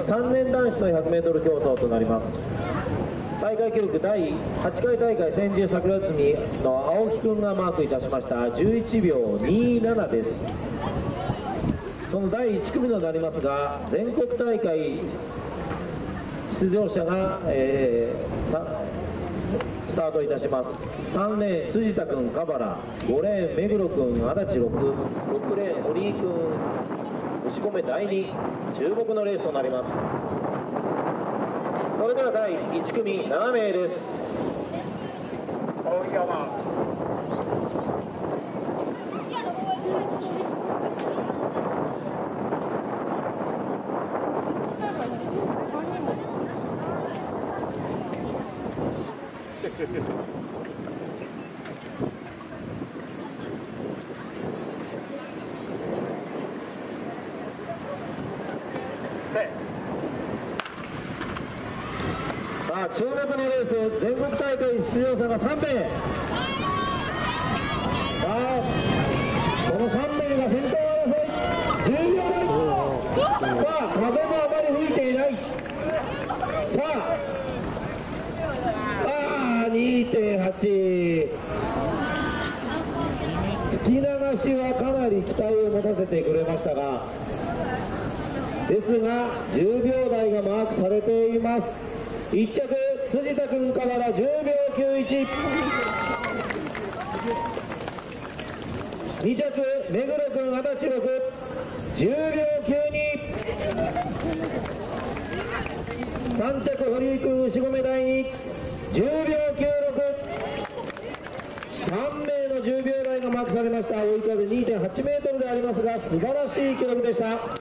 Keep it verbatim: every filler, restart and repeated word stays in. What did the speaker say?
さんねん男子の ひゃくメートル 競争となります。大会記録だいはちかい大会千住桜摘みの青木君がマークいたしましたじゅういちびょうにじゅうななです。そのだいいち組となりますが、全国大会出場者が、えー、スタートいたします。さんレーン辻田君カバラ、ごレーン目黒君足立ろく、ろくレーン堀井君牛込だいに、注目のレースとなります。それではだいいち組ななめいです。青山さあ、注目のレース、全国大会出場者がさんめい。さあ、このさんめいが先頭争い、じゅうびょうだい。さあ、風もあまり吹いていない。さあ、ああ にてんはち、吹き流しはかなり期待を持たせてくれましたが、ですがじゅうびょうだいがマークされています。いっちゃく辻田君からじゅうびょうきゅういち、にちゃく目黒君足立ろく、じゅうびょうきゅうに、さんちゃく堀井君牛込だいに、じゅうびょうきゅうろく、さんめいのじゅうびょうだいがマークされました。追い風 にてんはちメートルでありますが、素晴らしい記録でした。